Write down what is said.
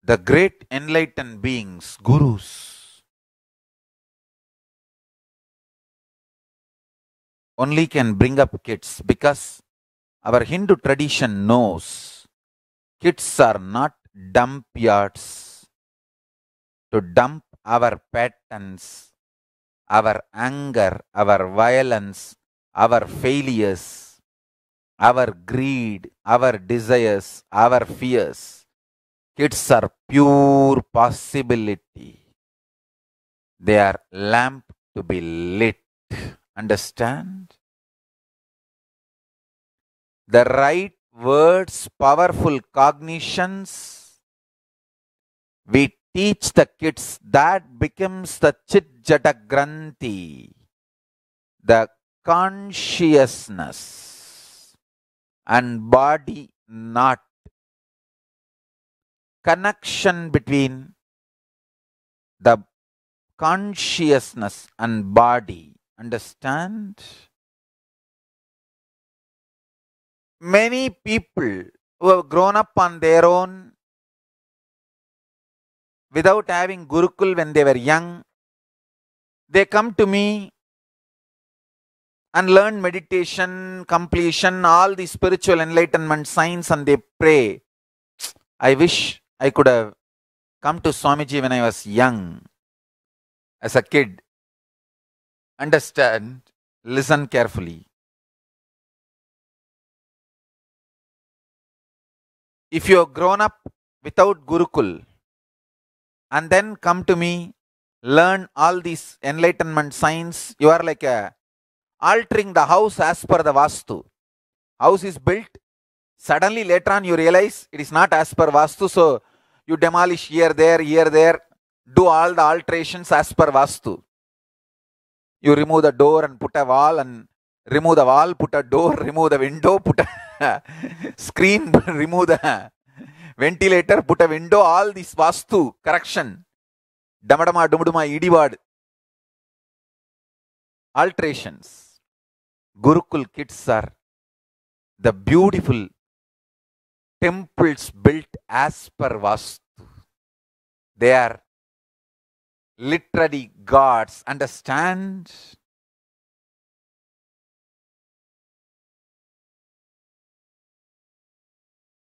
The great enlightened beings, gurus, only can bring up kids, because our Hindu tradition knows kids are not dump yards to dump our patterns, our anger, our violence, our failures, our greed, our desires, our fears. Kids are pure possibility. They are lamp to be lit. Understand? The right words, powerful cognitions. We teach the kids, that becomes the chit jata granthi, the consciousness and body not. Connection between the consciousness and body. Understand? Many people who have grown up on their own without having Gurukul when they were young, they come to me and learn meditation, completion, all the spiritual enlightenment science, and they pray. I wish I could have come to Swamiji when I was young, as a kid. Understand? Listen carefully. If you have grown up without Gurukul and then come to me, learn all these enlightenment science, you are like altering the house as per the Vastu. House is built, suddenly later on you realize it is not as per Vastu, so you demolish here, there, do all the alterations as per Vastu. You remove the door and put a wall, and remove the wall, put a door, remove the window, put a screen, remove the ventilator, put a window, all this Vastu correction. Damadama, dumuduma, idivad. Alterations. Gurukul kids are the beautiful temples built as per Vastu. They are literally gods. Understand?